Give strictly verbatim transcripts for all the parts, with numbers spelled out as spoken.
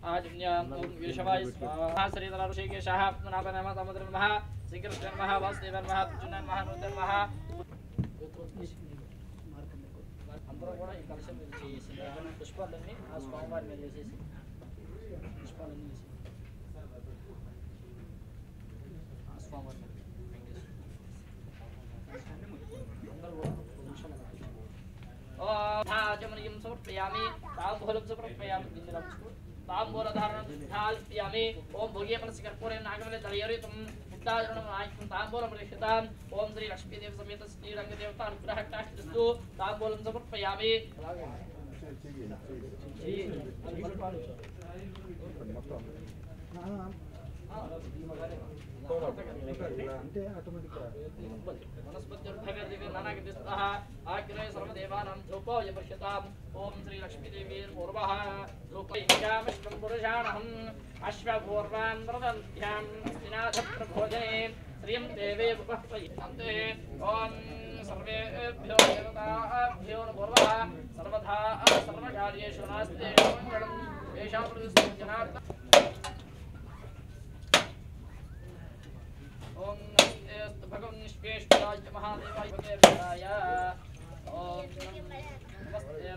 आजन्यां विषवाय स्वाहा श्रीधर ऋषिकेशः नामनमः समुद्रनमः श्रीकृष्णनमः वासुदेवनमः अर्जुननमः नूतनमः అందరూ కూడా ఈ కలశం చేసి పుష్పాలన్నీ ఆ స్వామివారి మీద వేసేసి పుష్పాలన్నీ వేసి ఆ స్వామివారి ओम समर्पयामि ताम्बूलं समर्पयामि बिन्दुरंस्तु ताम्बूलधारणं धाल्पयामि ओम भोगे मनस्कर्पूरेण नागमले दलयरितं उद्दारणं आयतं ताम्बूलं परिषितां ओम श्री लक्ष्मीदेव समेत श्रीरङ्गदेवता अनुग्रहकाष्ठस्तु ताम्बूलं समर्पयामि అంటే ఆటోమేటిక్ वनस्पतिर्भगदिव्य नानागतिस्तः आग्रहे सर्वदेवानां धूपोय पश्यताम् ओम श्री लक्ष्मीदेवी पूर्वः धूपयिष्यामिष्टं पुरुषाणहम् अश्वपूर्वान् व्रतन्त्यां स्थिनाथप्रभोजने श्रियं देवे उपह्वयन्ते ओम सर्वेभ्यो देवताभ्यो पूर्वः सर्वथा सर्वकार्येषु नास्ते मङ्गलं येषां प्रतिष्ठितजनार्दन ओम नमस्ते भगवान् निष्पेष्टाय महादेवाय भगवाय ओम नमस्ते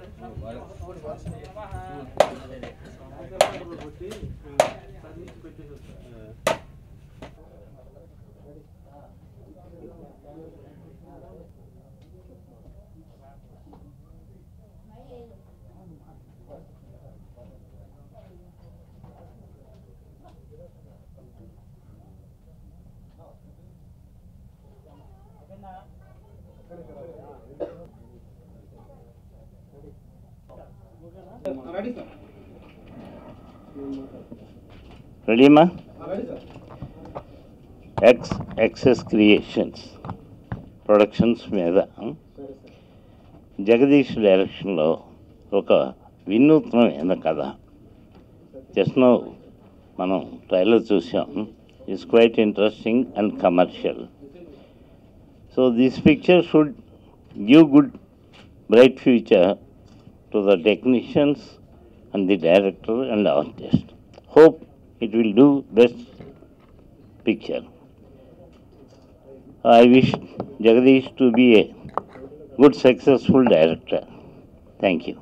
Ready, ma? X Access Creations Productions మీద జగదీష్ డైరెక్షన్లో ఒక వినూత్నమైన కథ. జస్ట్ నౌ మనం ట్రైలర్ చూసాం. It's quite interesting and commercial. So this picture should give good bright future to the technicians and the director and artist. Hope it will do best picture. I wish Jagadish to be a good successful director. Thank you.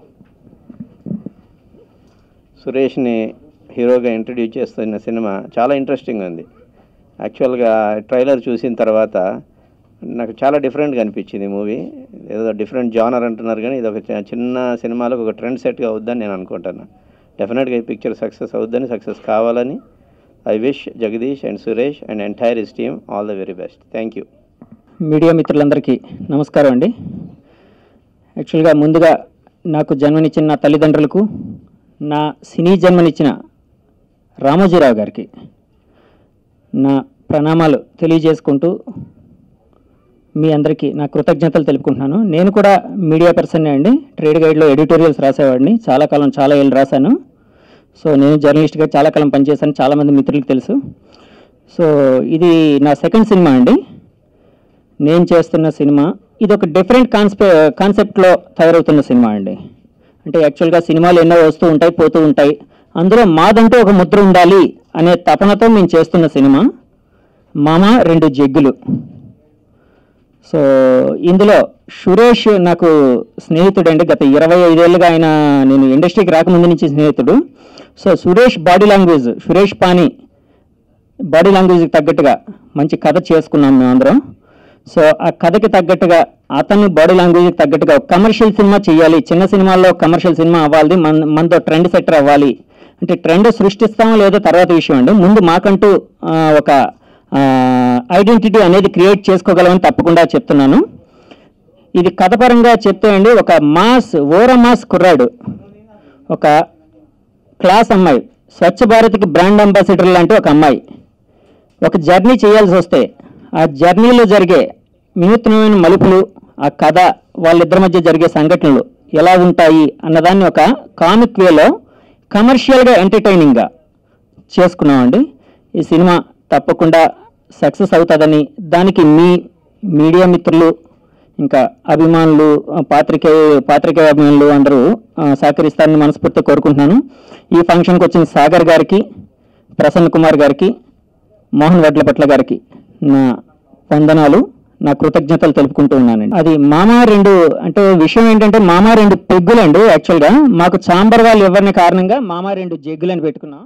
సురేష్ని హీరోగా introduce చేస్తున్న cinema చాలా interesting ఉంది. యాక్చువల్గా trailer చూసిన తర్వాత నాకు చాలా డిఫరెంట్గా అనిపించింది మూవీ. ఏదో డిఫరెంట్ జానర్ అంటున్నారు కానీ ఇది ఒక చిన్న సినిమాలకు ఒక ట్రెండ్ సెట్గా అవుద్దని నేను అనుకుంటున్నాను. డెఫినెట్గా ఈ పిక్చర్ సక్సెస్ అవుద్దని, సక్సెస్ కావాలని I wish Jagadish and Suresh and entire his team all the very best. Thank you. Media మిత్రులందరికీ నమస్కారం అండి. యాక్చువల్గా ముందుగా నాకు జన్మనిచ్చిన నా తల్లిదండ్రులకు, నా సినీ జన్మనిచ్చిన రామోజీరావు గారికి నా ప్రణామాలు తెలియజేసుకుంటూ మీ అందరికీ నా కృతజ్ఞతలు తెలుపుకుంటున్నాను. నేను కూడా మీడియా పర్సన్నే అండి. ట్రేడ్ గైడ్లో ఎడిటోరియల్స్ రాసేవాడిని. చాలా కాలం చాలా ఏళ్ళు రాశాను. సో నేను జర్నలిస్ట్గా చాలా కాలం పనిచేశాను. చాలామంది మిత్రులకు తెలుసు. సో ఇది నా సెకండ్ సినిమా అండి. నేను చేస్తున్న సినిమా ఇది ఒక డిఫరెంట్ కాన్సెప్ట్ కాన్సెప్ట్లో తయారవుతున్న సినిమా అండి. అంటే యాక్చువల్గా సినిమాలు ఎన్నో వస్తూ ఉంటాయి, పోతూ ఉంటాయి. అందులో మాదంటూ ఒక ముద్ర ఉండాలి అనే తపనతో మేము చేస్తున్న సినిమా మామ రెండు జగ్గులు. సో ఇందులో సురేష్ నాకు స్నేహితుడు అండి. గత ఇరవై ఐదేళ్ళుగా ఆయన నేను ఇండస్ట్రీకి రాకముందు నుంచి స్నేహితుడు. So Suresh body language, Suresh పాని బాడీ లాంగ్వేజ్కి తగ్గట్టుగా మంచి కథ చేసుకున్నాం మేము అందరం. సో ఆ కథకి తగ్గట్టుగా అతను బాడీ లాంగ్వేజ్కి తగ్గట్టుగా కమర్షియల్ సినిమా చేయాలి, చిన్న సినిమాల్లో కమర్షియల్ సినిమా అవ్వాలి, మన మనతో ట్రెండ్ సెట్టర్ అవ్వాలి. అంటే ట్రెండ్ సృష్టిస్తామో లేదో తర్వాత విషయం అండి. ముందు మాకంటూ ఒక ఐడెంటిటీ అనేది క్రియేట్ చేసుకోగలమని తప్పకుండా చెప్తున్నాను. ఇది కథపరంగా చెప్తే అండి, ఒక మాస్ ఓర మాస్ కుర్రాడు, ఒక క్లాస్ అమ్మాయి, స్వచ్ఛ భారత్కి బ్రాండ్ అంబాసిడర్ లాంటి ఒక అమ్మాయి ఒక జర్నీ చేయాల్సి వస్తే ఆ జర్నీలో జరిగే వినూత్నమైన మలుపులు, ఆ కథ, వాళ్ళిద్దరి మధ్య జరిగే సంఘటనలు ఎలా ఉంటాయి అన్నదాన్ని ఒక కామిక్ వేలో కమర్షియల్గా ఎంటర్టైనింగ్గా చేసుకున్నామండి. ఈ సినిమా తప్పకుండా సక్సెస్ అవుతుందని, దానికి మీ మీడియా మిత్రులు ఇంకా అభిమానులు పాత్రికేయ పాత్రికేయ అభిమానులు అందరూ ఆ, సహకరిస్తారని మనస్ఫూర్తిగా కోరుకుంటున్నాను. ఈ ఫంక్షన్కి వచ్చిన సాగర్ గారికి, ప్రసన్న కుమార్ గారికి, మోహన్ వడ్లపట్ల గారికి నా వందనాలు, నా కృతజ్ఞతలు తెలుపుకుంటూ ఉన్నానండి. అది మామా రెండు అంటే విషయం ఏంటంటే మామా రెండు పెగ్గులండి. యాక్చువల్గా మాకు చాంబర్ వాళ్ళు ఎవరిని కారణంగా మామా రెండు జగ్గులని పెట్టుకున్నాం.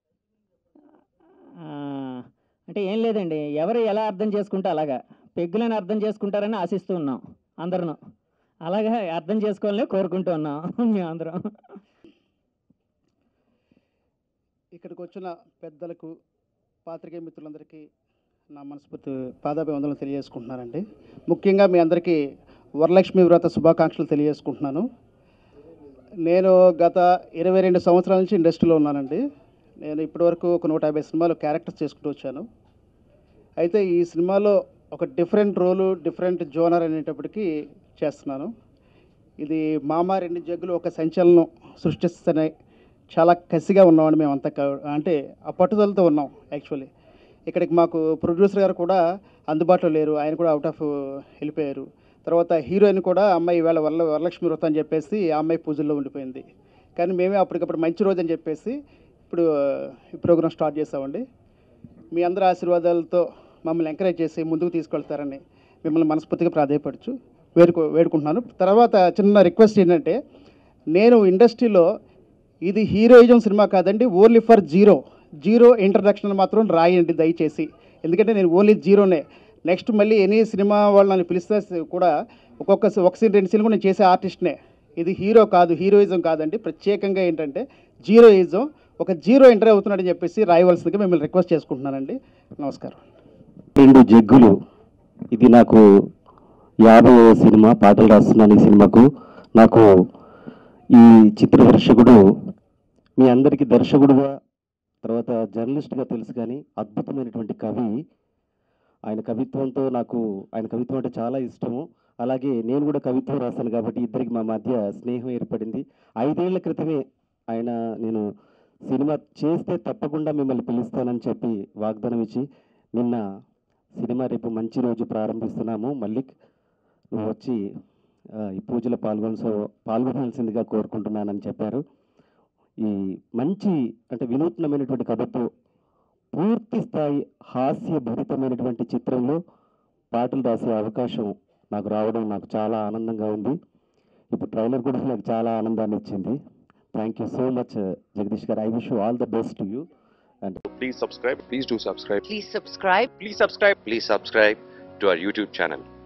ఆ, అంటే ఏం లేదండి, ఎవరు ఎలా అర్థం చేసుకుంటే అలాగా పెగ్గులని అర్థం చేసుకుంటారని ఆశిస్తూ ఉన్నాం అందరూ. అలాగా అర్థం చేసుకోవాలని కోరుకుంటూ ఉన్నాం మేమందరం. ఇక్కడికి వచ్చిన పెద్దలకు, పాత్రికేయ మిత్రులందరికీ నా మనస్ఫూర్తి పాదాభివందనలు తెలియజేసుకుంటున్నానండి. ముఖ్యంగా మీ అందరికీ వరలక్ష్మి వ్రత శుభాకాంక్షలు తెలియజేసుకుంటున్నాను. నేను గత ఇరవై రెండు సంవత్సరాల నుంచి ఇండస్ట్రీలో ఉన్నానండి. నేను ఇప్పటివరకు ఒక నూట యాభై సినిమాలు క్యారెక్టర్స్ చేసుకుంటూ వచ్చాను. అయితే ఈ సినిమాలో ఒక డిఫరెంట్ రోలు, డిఫరెంట్ జోనర్ అనేటప్పటికీ చేస్తున్నాను. ఇది మామా రెండు జగ్గులు ఒక సంచలనం సృష్టిస్తున్నాయి. చాలా కసిగా ఉన్నామండి మేమంతా. అంటే ఆ పట్టుదలతో ఉన్నాం. యాక్చువల్లీ ఇక్కడికి మాకు ప్రొడ్యూసర్ గారు కూడా అందుబాటులో లేరు, ఆయన కూడా అవుట్ ఆఫ్ వెళ్ళిపోయారు. తర్వాత హీరోయిన్ కూడా అమ్మాయి ఈవేళ వరల వరలక్ష్మి వ్రతం అని చెప్పేసి ఆ అమ్మాయి పూజల్లో ఉండిపోయింది. కానీ మేమే అప్పటికప్పుడు మంచి రోజు అని చెప్పేసి ఇప్పుడు ఈ ప్రోగ్రాం స్టార్ట్ చేసామండి. మీ అందరి ఆశీర్వాదాలతో మమ్మల్ని ఎంకరేజ్ చేసి ముందుకు తీసుకెళ్తారని మిమ్మల్ని మనస్ఫూర్తిగా ప్రాధాయపడుచు వేడుకో వేడుకుంటున్నాను. తర్వాత చిన్న రిక్వెస్ట్ ఏంటంటే, నేను ఇండస్ట్రీలో ఇది హీరోయిజం సినిమా కాదండి, only for zero zero introduction మాత్రం రాయండి దయచేసి. ఎందుకంటే నేను ఓన్లీ జీరోనే. నెక్స్ట్ మళ్ళీ ఎనీ సినిమా వాళ్ళు నన్ను పిలిస్తే కూడా ఒక్కొక్క ఒక సీన్ రెండు సీన్ కూడా నేను చేసే ఆర్టిస్ట్నే. ఇది హీరో కాదు, హీరోయిజం కాదండి. ప్రత్యేకంగా ఏంటంటే జీరోయిజం, ఒక జీరో ఎంటర్ అవుతున్నాడని చెప్పేసి రాయవలసిందిగా మిమ్మల్ని రిక్వెస్ట్ చేసుకుంటున్నానండి. నమస్కారం. రెండు జగ్గులు, ఇది నాకు యాభై సినిమా, పాటలు రాస్తున్నాను ఈ సినిమాకు. నాకు ఈ చిత్ర దర్శకుడు మీ అందరికీ దర్శకుడుగా, తర్వాత జర్నలిస్ట్గా తెలుసు, కానీ అద్భుతమైనటువంటి కవి. ఆయన కవిత్వంతో నాకు ఆయన కవిత్వం అంటే చాలా ఇష్టము. అలాగే నేను కూడా కవిత్వం రాశాను కాబట్టి ఇద్దరికి మా మధ్య స్నేహం ఏర్పడింది. ఐదేళ్ల క్రితమే ఆయన నేను సినిమా చేస్తే తప్పకుండా మిమ్మల్ని పిలుస్తానని చెప్పి వాగ్దానం ఇచ్చి, నిన్న సినిమా రేపు మంచి రోజు ప్రారంభిస్తున్నాము, మల్లిక్ నువ్వు వచ్చి ఈ పూజలో పాల్గొన పాల్గొనాల్సిందిగా కోరుకుంటున్నానని చెప్పారు. ఈ మంచి అంటే వినూత్నమైనటువంటి కథతో పూర్తి స్థాయి హాస్యభరితమైనటువంటి చిత్రంలో పాటలు రాసే అవకాశం నాకు రావడం నాకు చాలా ఆనందంగా ఉంది. ఇప్పుడు ట్రైలర్ కూడా నాకు చాలా ఆనందాన్ని ఇచ్చింది. Thank you so much Jagadish గారు. I wish you all the best to you. And please subscribe. Please do subscribe. Please subscribe. Please subscribe. Please subscribe to our YouTube channel.